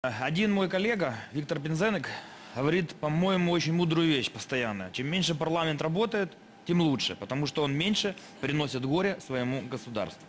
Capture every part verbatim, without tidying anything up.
Один мой коллега, Виктор Пинзенек, говорит, по-моему, очень мудрую вещь постоянно. Чем меньше парламент работает, тем лучше, потому что он меньше приносит горе своему государству.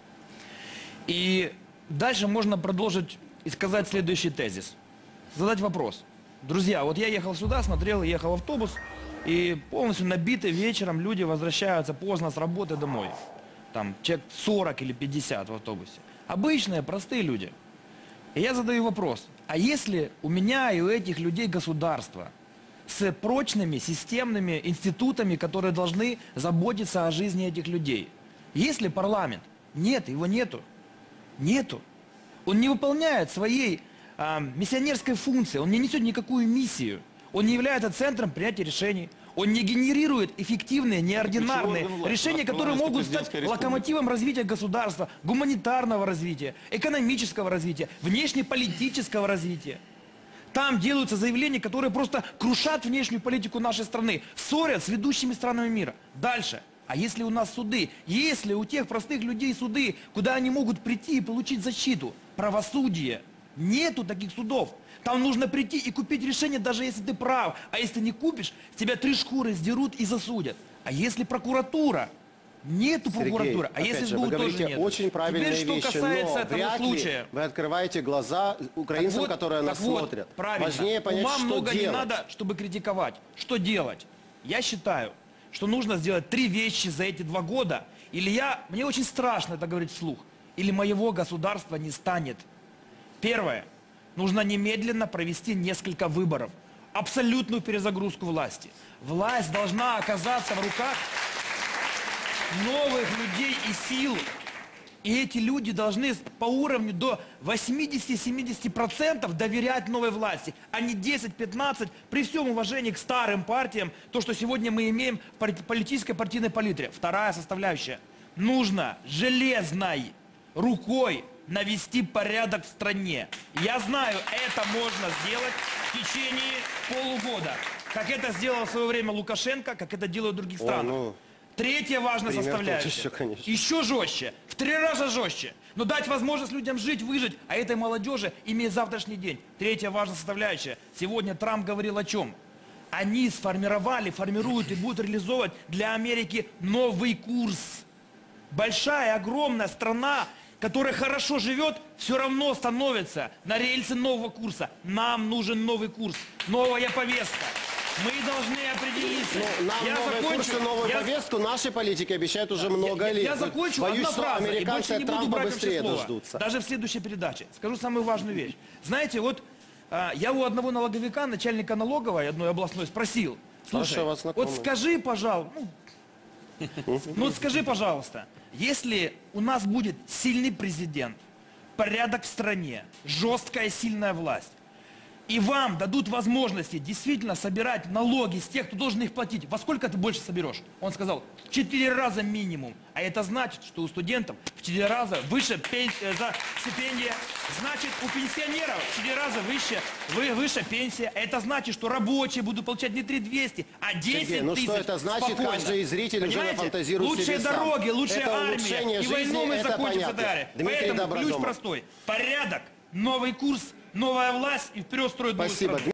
И дальше можно продолжить и сказать следующий тезис. Задать вопрос. Друзья, вот я ехал сюда, смотрел, ехал автобус, и полностью набитый вечером люди возвращаются поздно с работы домой. Там человек сорок или пятьдесят в автобусе. Обычные, простые люди. И я задаю вопрос, а если у меня и у этих людей государство с прочными системными институтами, которые должны заботиться о жизни этих людей? Есть ли парламент? Нет, его нету. Нету. Он не выполняет своей а, миссионерской функции, он не несет никакую миссию. Он не является центром принятия решений. Он не генерирует эффективные, неординарные решения, которые могут стать локомотивом развития государства, гуманитарного развития, экономического развития, внешнеполитического развития. Там делаются заявления, которые просто крушат внешнюю политику нашей страны, ссорят с ведущими странами мира. Дальше. А если у нас суды, если у тех простых людей суды, куда они могут прийти и получить защиту, правосудие, нету таких судов. Там нужно прийти и купить решение, даже если ты прав. А если не купишь, с тебя три шкуры сдерут и засудят. А если прокуратура? Нету прокуратуры. А если же, вы говорите тоже нет. очень правильные Теперь, что вещи, касается но этого вряд случая. ли вы открываете глаза украинцам, вот, которые нас вот, смотрят. Правильно. Важнее понять, Ума что много делать. не надо, чтобы критиковать. Что делать? Я считаю, что нужно сделать три вещи за эти два года. Или я, мне очень страшно это говорить вслух, или моего государства не станет. Первое. Нужно немедленно провести несколько выборов. Абсолютную перезагрузку власти. Власть должна оказаться в руках новых людей и сил. И эти люди должны по уровню до восьмидесяти-семидесяти процентов доверять новой власти, а не десять-пятнадцать процентов при всем уважении к старым партиям, то, что сегодня мы имеем в политической партийной палитре. Вторая составляющая. Нужно железной рукой навести порядок в стране. Я знаю, это можно сделать в течение полугода. Как это сделал в свое время Лукашенко, как это делают в других странах. О, ну, Третья важная составляющая. Еще, конечно. Еще жестче. В три раза жестче. Но дать возможность людям жить, выжить, а этой молодежи иметь завтрашний день. Третья важная составляющая. Сегодня Трамп говорил о чем? Они сформировали, формируют и будут реализовывать для Америки новый курс. Большая, огромная страна, которая хорошо живет, все равно становится на рельсы нового курса. Нам нужен новый курс, новая повестка. Мы должны определиться. Ну, нам я новый закончу, курс и новую я... повестку наши политики обещают уже много я, лет. Я закончу, Боюсь, одна что фраза, американцы и больше не буду брать вообще слова. Дождутся. Даже в следующей передаче. Скажу самую важную вещь. Знаете, вот а, я у одного налоговика, начальника налоговой одной областной, спросил. Слушай, вот скажи, пожалуйста, ну, ну вот скажи, пожалуйста, если у нас будет сильный президент, порядок в стране, жесткая сильная власть, и вам дадут возможности действительно собирать налоги с тех, кто должен их платить, во сколько ты больше соберешь? Он сказал, в четыре раза минимум. А это значит, что у студентов в четыре раза выше пенсия, за стипендия, значит, у пенсионеров в четыре раза выше, вы, выше пенсия. Это значит, что рабочие будут получать не три тысячи двести, а десять тысяч. Ну что это значит, спокойно. Каждый зритель уже нафантазирует лучшие себе дороги, сам. лучшая это армия, и войну мы закончим и так далее. Поэтому ключ простой. Порядок, новый курс, новая власть и вперед строить новую страну.